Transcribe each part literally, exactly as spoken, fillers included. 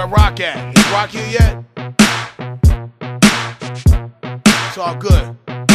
Where Rock at? Is Rock here yet? It's all good.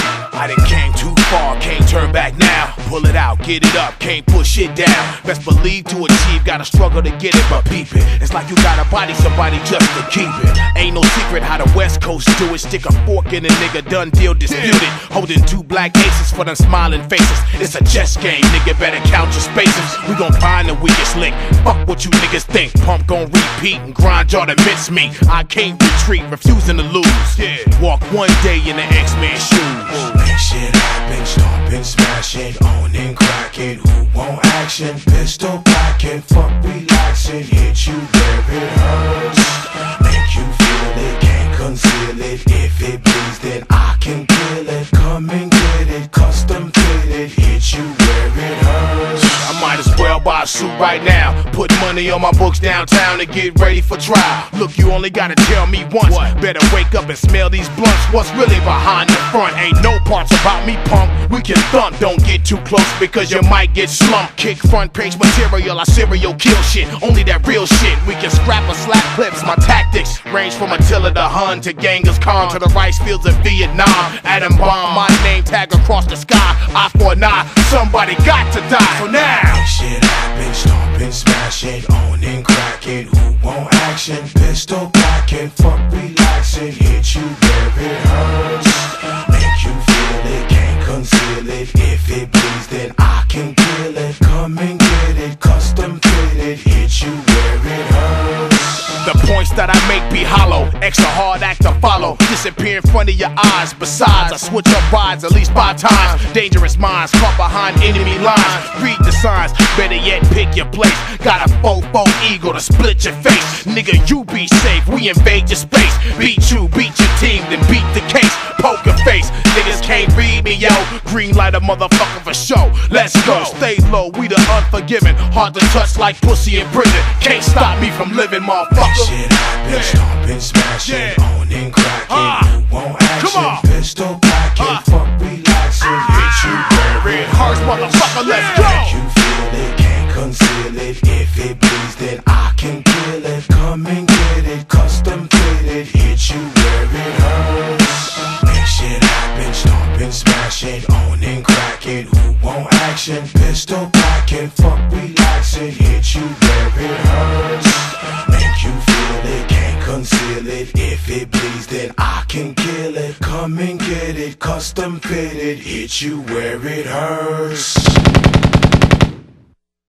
I done came too far, can't turn back now. Pull it out, get it up, can't push it down. Best believe to achieve, gotta struggle to get it, but peep it. It's like you gotta body somebody just to keep it. Ain't no secret how the West Coast do it. Stick a fork in a nigga, done deal disputed. Holding two black aces for them smiling faces. It's a chess game, nigga, better count your spaces. We gon' find the weakest link, fuck what you niggas think. Pump gon' repeat and grind y'all to mincemeat. I can't retreat, refusing to lose. Yeah. Walk one day in the X-Men shoes. Make shit happen, stomping, smashing, owning, crackin. Who want action? Pistol packin, fuck relaxin, hit you where it hurts. Make you feel it, can't conceal it. If it bleeds, then I can kill it. Come and get it, custom fitted, hit you where it hurts. I might as well buy a suit right now. Put money on my books downtown to get ready for trial. Look, you only gotta tell me once. What? Better wake up and smell these blunts. What's really behind the front? Ain't no parts about me, punk. We can thump. Don't get too close because you might get slumped. Kick front page material, I serial kill shit. Only that real shit. We can scrap or slap clips. My tactics range from Attila the Hun to Genghis Khan to the rice fields of Vietnam. Atom bomb, my name tag across the sky. Eye for an eye, somebody got to die. So now make shit happen, stomping, smashing, owning, crackin. Who want action? Pistol packin, fuck relaxin, hit you where it hurts. Make you feel it, can't conceal it. If it bleeds, then I can kill it. Come and get it, custom fitted, hit you where it hurts. The points that I make be hollow, extra hard act to follow. Disappear in front of your eyes. Besides, I switch up rides at least five times. Dangerous minds caught behind enemy lines. Read the signs, better yet pick your place. Got a fofo eagle to split your face. Nigga, you be safe, we invade your space. Beat you, beat your team, then beat the case. Poker face, niggas can't read me, yo. Green light a motherfucker for show. Let's go, stay low, we the unforgiving. Hard to touch like pussy in prison. Can't stop me from living, motherfucker. Shit happen, yeah. Stomping, smashing, yeah. Owning, crackin. Uh, Who want action? Pistol packin, uh, fuck relaxin, uh, hit you where it hurts, motherfucker. Let's go. Make you feel it, can't conceal it. If it bleeds, then I can kill it. Come and get it, custom fitted, hit you where it hurts. Make shit happen, stomping, smashing, owning, crackin. Who want action? Pistol packin, fuck relaxin, hit you where it hurts. Make you feel it, can't conceal it. If it bleeds, then I can kill it. Come and get it, custom fitted, hit you where it hurts.